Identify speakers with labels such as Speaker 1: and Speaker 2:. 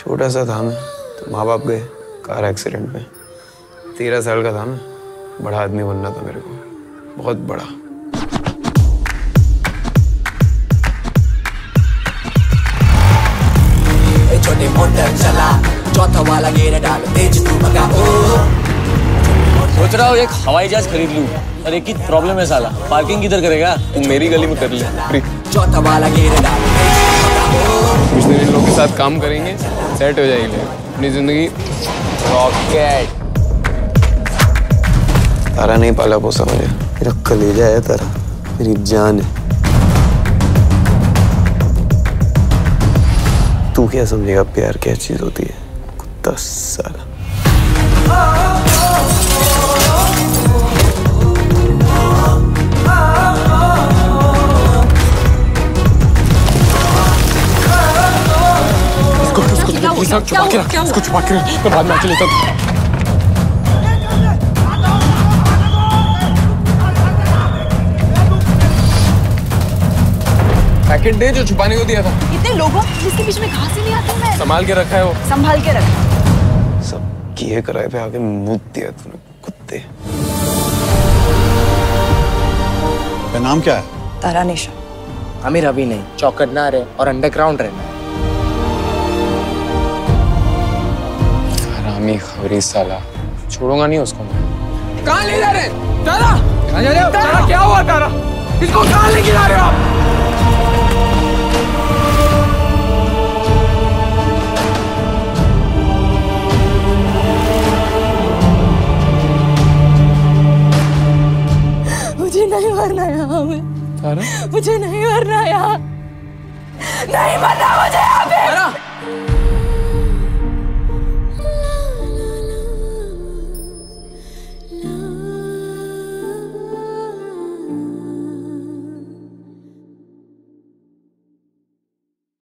Speaker 1: छोटा सा था मैं तो माँ बाप गए कार एक्सीडेंट में। 13 साल का था मैं। बड़ा आदमी बनना था मेरे को, बहुत बड़ा।
Speaker 2: छोटे मोटर चला, चौथा वाला गेर डाल, तेज तू भगा ओ।
Speaker 3: सोच रहा हूँ एक हवाई जहाज खरीद लूँ, और एक ही प्रॉब्लम है साला, पार्किंग किधर करेगा? तुम मेरी गली में कर ले फ्री।
Speaker 2: चौथा वाला गेर डाल,
Speaker 1: कुछ दिन इन लोगों के साथ काम करेंगे, सेट हो जाएगी अपनी जिंदगी। रॉकेट। तारा नहीं पाला पोसा मुझे, मेरा कलेजा है तारा, मेरी जान है। तू क्या समझेगा प्यार क्या चीज होती है, कुत्ता साला।
Speaker 4: इसको छुपा के रख, इसको छुपा के रख, मैं बाद में आके लेता हूँ। पैकेट दे जो छुपाने को दिया था।
Speaker 5: इतने लोगों इसके बीच में घास ही नहीं आती। मैं
Speaker 4: संभाल के रखा है वो।
Speaker 5: संभाल के रख।
Speaker 1: सब किए कराए पे आके मुंह दिया तूने, कुत्ते।
Speaker 6: तेरा नाम क्या है?
Speaker 5: तारा निशा।
Speaker 3: अमीर अभी नहीं, चौकट ना रहे और अंडरग्राउंड रहना।
Speaker 1: हरामी खबरी साला, छोड़ूंगा नहीं उसको मैं।
Speaker 4: कहाँ ले जा रहे? तारा, कहाँ जा रहे हो? तारा क्या हुआ तारा? इसको कहाँ लेके जा रहे हो आप?
Speaker 5: मुझे नहीं मरना यहाँ में। मुझे नहीं मरना यहाँ, नहीं मरना मुझे यहाँ पे।